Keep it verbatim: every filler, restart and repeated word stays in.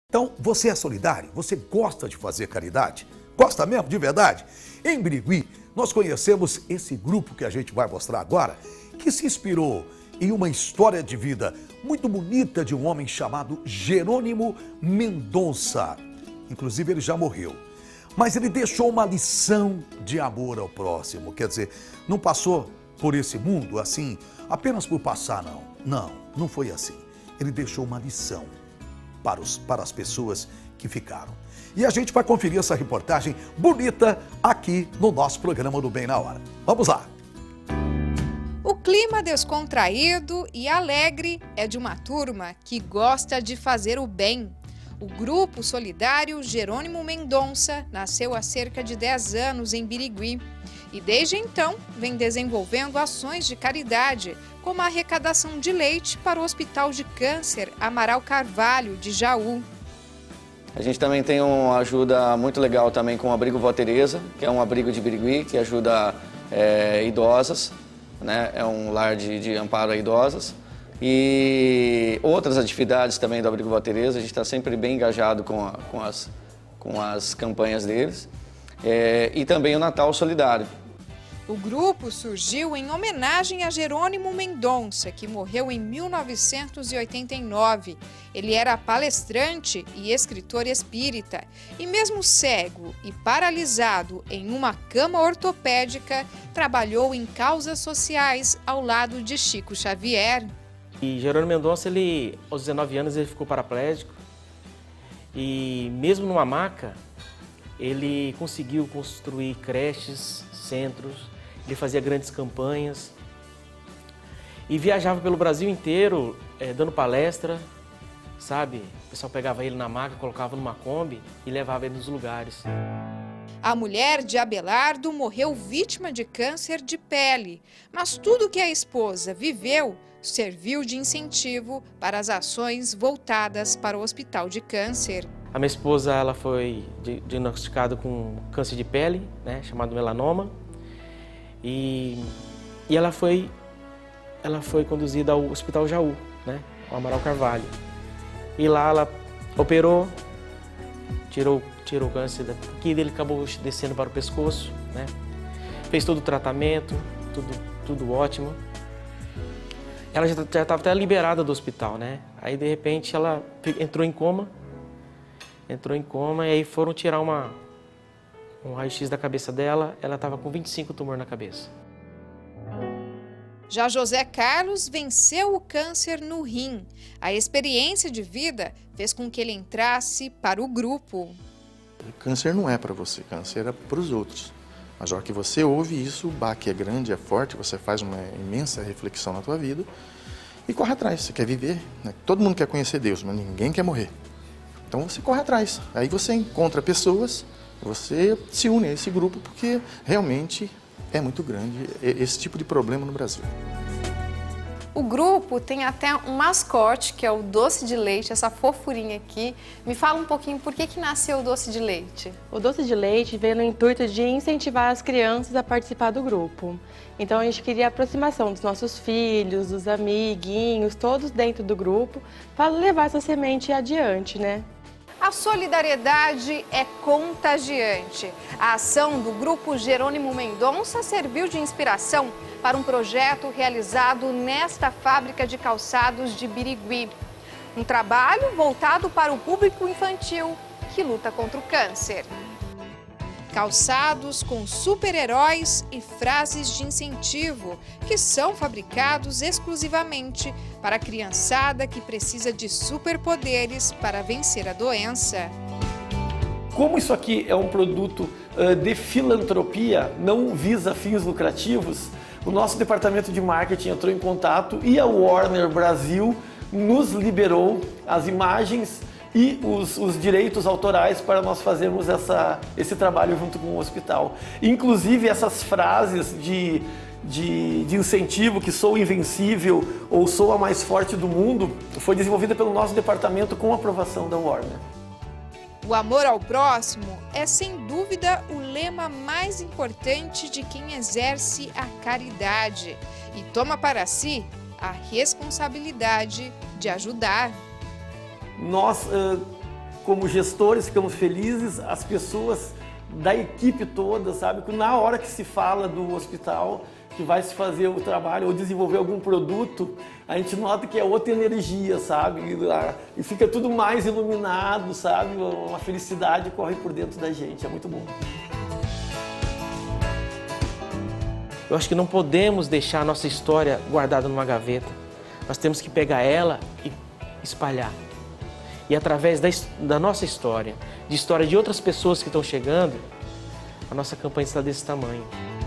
Então, você é solidário? Você gosta de fazer caridade? Gosta mesmo, de verdade? Em Birigui, nós conhecemos esse grupo que a gente vai mostrar agora, que se inspirou em uma história de vida muito bonita de um homem chamado Jerônimo Mendonça. Inclusive, ele já morreu. Mas ele deixou uma lição de amor ao próximo. Quer dizer, não passou por esse mundo assim, apenas por passar, não. Não, não foi assim. Ele deixou uma lição para, os, para as pessoas que ficaram. E a gente vai conferir essa reportagem bonita aqui no nosso programa do Bem na Hora. Vamos lá! O clima descontraído e alegre é de uma turma que gosta de fazer o bem. O Grupo Solidário Jerônimo Mendonça nasceu há cerca de dez anos em Birigui e desde então vem desenvolvendo ações de caridade, como a arrecadação de leite para o Hospital de Câncer Amaral Carvalho, de Jaú. A gente também tem uma ajuda muito legal também com o Abrigo Vó Tereza, que é um abrigo de Birigui, que ajuda é, idosas, né? É um lar de, de amparo a idosas. E outras atividades também do Abrigo Vó Tereza, a gente está sempre bem engajado com, a, com, as, com as campanhas deles. É, e também o Natal Solidário. O grupo surgiu em homenagem a Jerônimo Mendonça, que morreu em mil novecentos e oitenta e nove. Ele era palestrante e escritor espírita, e mesmo cego e paralisado em uma cama ortopédica, trabalhou em causas sociais ao lado de Chico Xavier. E Jerônimo Mendonça, ele, aos dezenove anos, ele ficou paraplégico e mesmo numa maca, ele conseguiu construir creches, centros, ele fazia grandes campanhas e viajava pelo Brasil inteiro é, dando palestra, sabe? O pessoal pegava ele na maca, colocava numa Kombi e levava ele nos lugares. A mulher de Abelardo morreu vítima de câncer de pele, mas tudo que a esposa viveu serviu de incentivo para as ações voltadas para o Hospital de Câncer. A minha esposa, ela foi diagnosticada com câncer de pele, né, chamado melanoma, e, e ela foi, ela foi conduzida ao Hospital Jaú, né, ao Amaral Carvalho. E lá ela operou, tirou, tirou o câncer daqui, ele acabou descendo para o pescoço, né, fez todo o tratamento, tudo, tudo ótimo. Ela já estava até liberada do hospital, né? Aí, de repente, ela entrou em coma, entrou em coma e aí foram tirar uma, um raio-x da cabeça dela, ela estava com vinte e cinco tumores na cabeça. Já José Carlos venceu o câncer no rim. A experiência de vida fez com que ele entrasse para o grupo. O câncer não é para você, câncer é para os outros. Mas a hora que você ouve isso, o baque é grande, é forte, você faz uma imensa reflexão na tua vida e corre atrás. Você quer viver, né? Todo mundo quer conhecer Deus, mas ninguém quer morrer. Então você corre atrás. Aí você encontra pessoas, você se une a esse grupo porque realmente é muito grande esse tipo de problema no Brasil. O grupo tem até um mascote, que é o doce de leite, essa fofurinha aqui. Me fala um pouquinho por que que nasceu o doce de leite. O doce de leite veio no intuito de incentivar as crianças a participar do grupo. Então a gente queria a aproximação dos nossos filhos, dos amiguinhos, todos dentro do grupo, para levar essa semente adiante, né? A solidariedade é contagiante. A ação do Grupo Jerônimo Mendonça serviu de inspiração para um projeto realizado nesta fábrica de calçados de Birigui. Um trabalho voltado para o público infantil que luta contra o câncer. Calçados com super-heróis e frases de incentivo que são fabricados exclusivamente para a criançada que precisa de superpoderes para vencer a doença. Como isso aqui é um produto uh, de filantropia, não visa fins lucrativos, o nosso departamento de marketing entrou em contato e a Warner Brasil nos liberou as imagens e os, os direitos autorais para nós fazermos essa, esse trabalho junto com o hospital. Inclusive essas frases de, de, de incentivo, que sou invencível ou sou a mais forte do mundo, foi desenvolvida pelo nosso departamento com aprovação da Warner. O amor ao próximo é, sem dúvida, o lema mais importante de quem exerce a caridade e toma para si a responsabilidade de ajudar. Nós uh, como gestores, ficamos felizes, as pessoas da equipe toda, sabe? Que na hora que se fala do hospital, que vai se fazer o trabalho ou desenvolver algum produto, a gente nota que é outra energia, sabe? E fica tudo mais iluminado, sabe? Uma felicidade corre por dentro da gente, é muito bom. Eu acho que não podemos deixar a nossa história guardada numa gaveta. Nós temos que pegar ela e espalhar. E através da, da nossa história, de história de outras pessoas que estão chegando, a nossa campanha está desse tamanho.